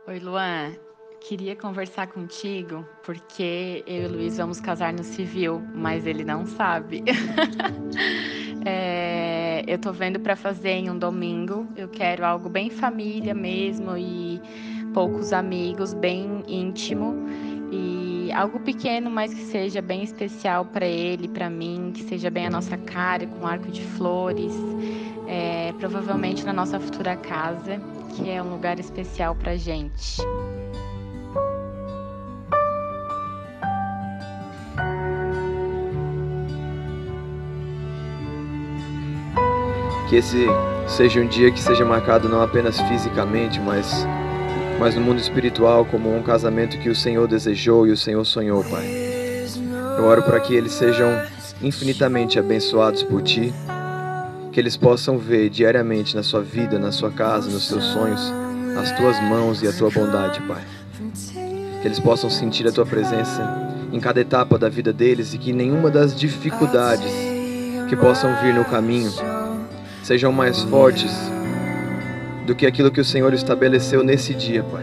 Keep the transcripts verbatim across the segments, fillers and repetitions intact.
Oi, Luan. Queria conversar contigo porque eu e o Luiz vamos casar no civil, mas ele não sabe. É, eu tô vendo para fazer em um domingo. Eu quero algo bem família mesmo e poucos amigos, bem íntimo e algo pequeno, mas que seja bem especial para ele, para mim, que seja bem a nossa cara, com arco de flores. É, provavelmente na nossa futura casa, que é um lugar especial pra gente. Que esse seja um dia que seja marcado não apenas fisicamente, mas, mas no mundo espiritual, como um casamento que o Senhor desejou e o Senhor sonhou, Pai. Eu oro para que eles sejam infinitamente abençoados por Ti, que eles possam ver diariamente na sua vida, na sua casa, nos seus sonhos, as Tuas mãos e a Tua bondade, Pai. Que eles possam sentir a Tua presença em cada etapa da vida deles e que nenhuma das dificuldades que possam vir no caminho sejam mais fortes do que aquilo que o Senhor estabeleceu nesse dia, Pai.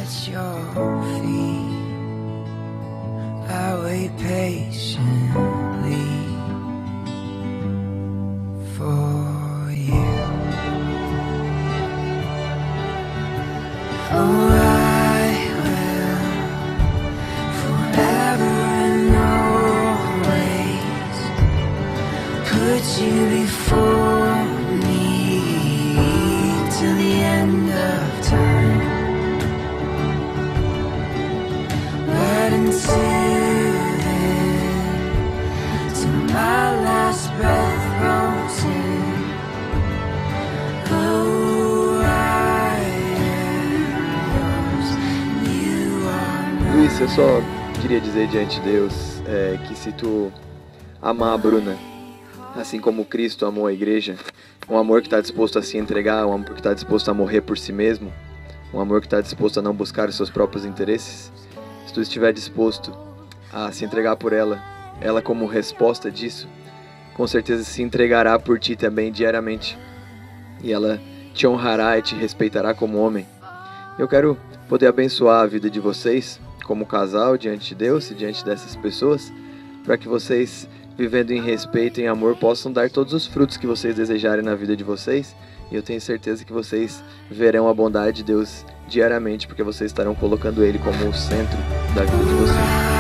Luiz, eu só queria dizer diante de Deus é, que se tu amar a Bruna, assim como Cristo amou a igreja, um amor que está disposto a se entregar, um amor que está disposto a morrer por si mesmo, um amor que está disposto a não buscar os seus próprios interesses, se tu estiver disposto a se entregar por ela, ela como resposta disso, com certeza se entregará por ti também diariamente. E ela te honrará e te respeitará como homem. Eu quero poder abençoar a vida de vocês, como casal, diante de Deus e diante dessas pessoas, para que vocês, vivendo em respeito e em amor, possam dar todos os frutos que vocês desejarem na vida de vocês. E eu tenho certeza que vocês verão a bondade de Deus diariamente, porque vocês estarão colocando Ele como o centro da vida de vocês.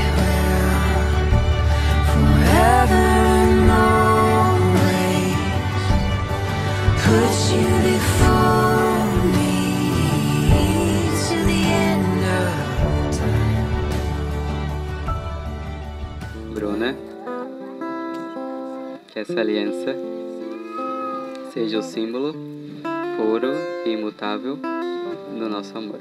Bruna, que essa aliança seja o símbolo puro e imutável do nosso amor.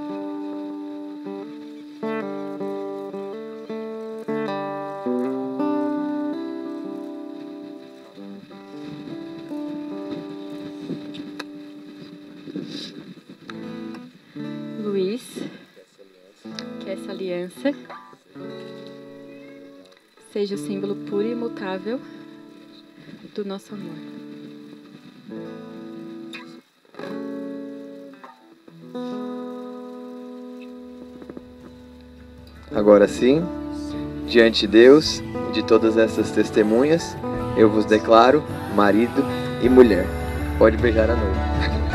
Luiz, que essa aliança seja o símbolo puro e imutável do nosso amor. Agora sim, diante de Deus e de todas essas testemunhas, eu vos declaro marido e mulher. Pode beijar a noiva.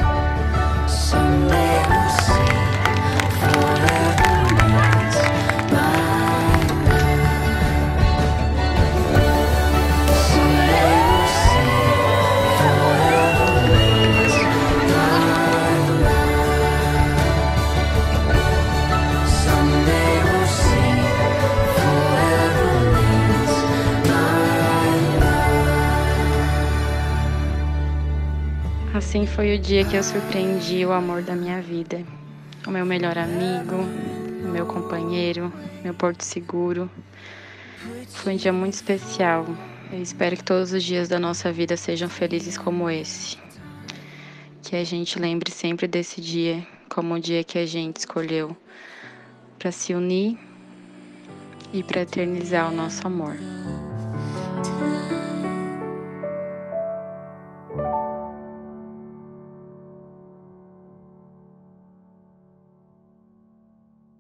Assim foi o dia que eu surpreendi o amor da minha vida. O meu melhor amigo, o meu companheiro, meu porto seguro. Foi um dia muito especial. Eu espero que todos os dias da nossa vida sejam felizes como esse. Que a gente lembre sempre desse dia como o dia que a gente escolheu para se unir e para eternizar o nosso amor.